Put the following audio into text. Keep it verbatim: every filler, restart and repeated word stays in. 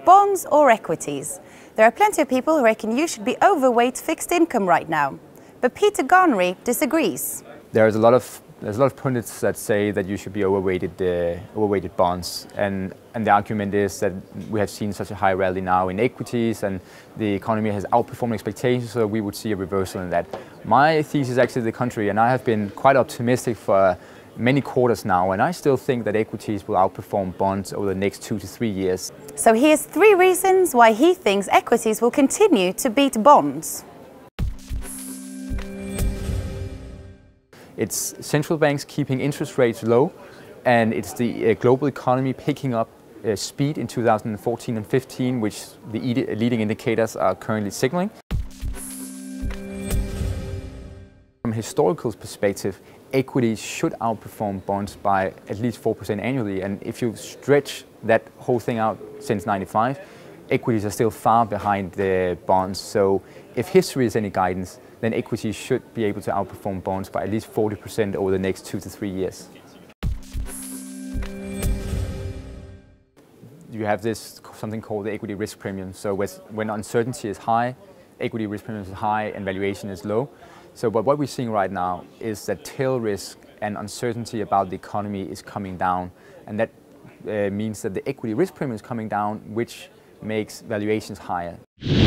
bonds or equities? There are plenty of people who reckon you should be overweight fixed income right now. But Peter Garnry disagrees. There's a lot of there's a lot of pundits that say that you should be overweighted uh, overweighted bonds, and and the argument is that we have seen such a high rally now in equities, and the economy has outperformed expectations, so we would see a reversal in that. My thesis is actually the contrary, and I have been quite optimistic for many quarters now, and I still think that equities will outperform bonds over the next two to three years. So here's three reasons why he thinks equities will continue to beat bonds. It's central banks keeping interest rates low, and it's the uh, global economy picking up uh, speed in two thousand fourteen and fifteen, which the leading indicators are currently signaling. From a historical perspective, equities should outperform bonds by at least four percent annually, and if you stretch that whole thing out since ninety-five, equities are still far behind the bonds. So if history is any guidance, then equities should be able to outperform bonds by at least forty percent over the next two to three years. You have this something called the equity risk premium. So when uncertainty is high, equity risk premium is high and valuation is low. So but what we're seeing right now is that tail risk and uncertainty about the economy is coming down, and that uh, means that the equity risk premium is coming down, which makes valuations higher.